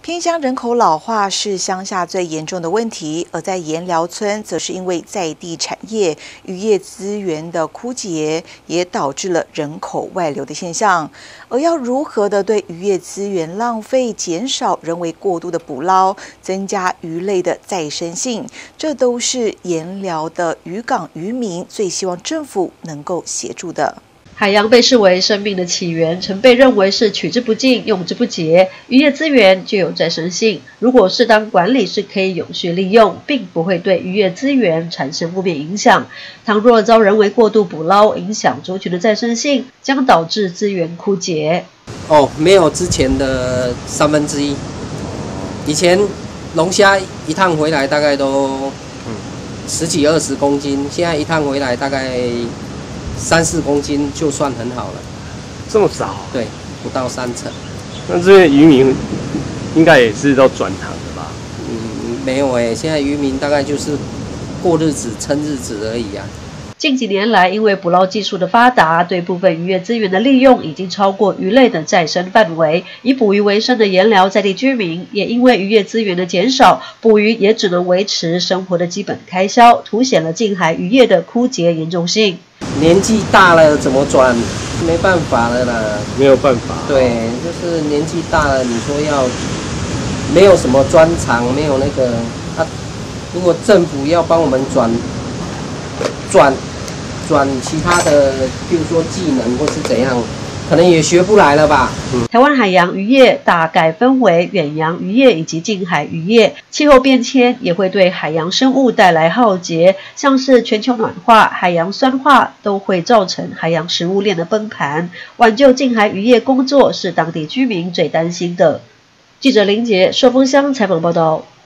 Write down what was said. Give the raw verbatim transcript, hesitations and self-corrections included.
偏乡人口老化是乡下最严重的问题，而在盐寮村，则是因为在地产业、渔业资源的枯竭，也导致了人口外流的现象。而要如何的对渔业资源浪费减少人为过度的捕捞，增加鱼类的再生性，这都是盐寮的渔港渔民最希望政府能够协助的。 海洋被视为生命的起源，曾被认为是取之不尽、用之不竭。渔业资源具有再生性，如果适当管理，是可以永续利用，并不会对渔业资源产生负面影响。倘若遭人为过度捕捞，影响族群的再生性，将导致资源枯竭。 哦，没有之前的三分之一。以前龙虾一趟回来大概都十几二十公斤，现在一趟回来大概 三四公斤就算很好了， 这么少？ 对，不到三成。 那这些渔民应该也是都转行的吧？ 嗯，没有哎、欸，现在渔民大概就是过日子、撑日子而已啊。 近几年来，因为捕捞技术的发达，对部分渔业资源的利用已经超过鱼类的再生范围。以捕鱼为生的盐寮在地居民，也因为渔业资源的减少，捕鱼也只能维持生活的基本开销，凸显了近海渔业的枯竭严重性。 年纪大了怎么转？没办法了啦。 没有办法。 对，就是年纪大了，你说要没有什么专长，没有那个啊，如果政府要帮我们转转转其他的，比如说技能或是怎样，可能也学不来了吧。嗯、 台湾海洋渔业大概分为远洋渔业以及近海渔业，气候变迁也会对海洋生物带来浩劫，像是全球暖化、海洋酸化都会造成海洋食物链的崩盘。挽救近海渔业工作是当地居民最担心的。记者林杰寿丰乡采访报道。